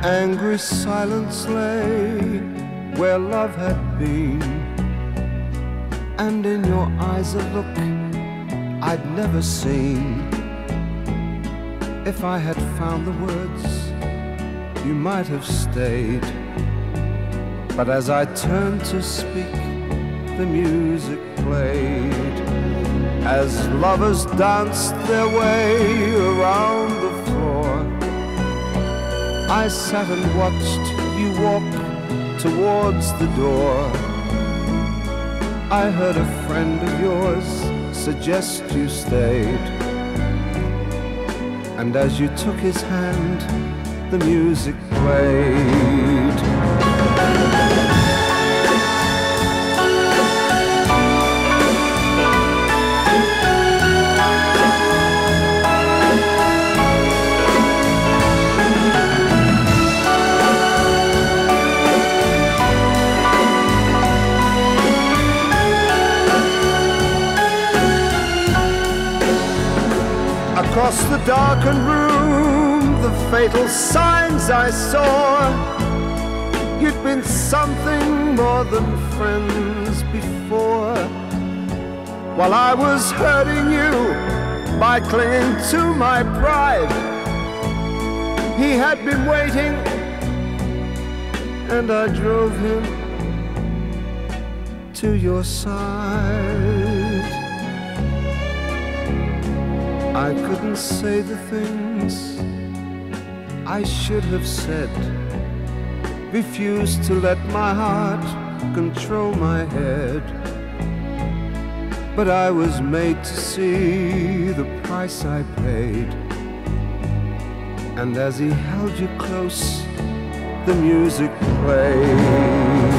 angry silence lay where love had been, and in your eyes a look I'd never seen. If I had found the words, you might have stayed. But as I turned to speak, the music played. As lovers danced their way around the floor, I sat and watched you walk towards the door. I heard a friend of yours suggest you stayed, and as you took his hand, the music played. Across the darkened room, the fatal signs I saw. You'd been something more than friends before. While I was hurting you by clinging to my pride, he had been waiting, and I drove him to your side. I couldn't say the things I should have said, refused to let my heart control my head. But I was made to see the price I paid, and as he held you close, the music played.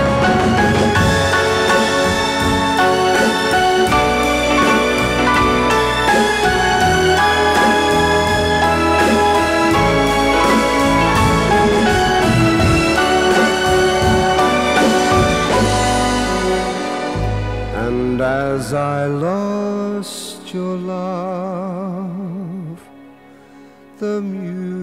And as I lost your love, the music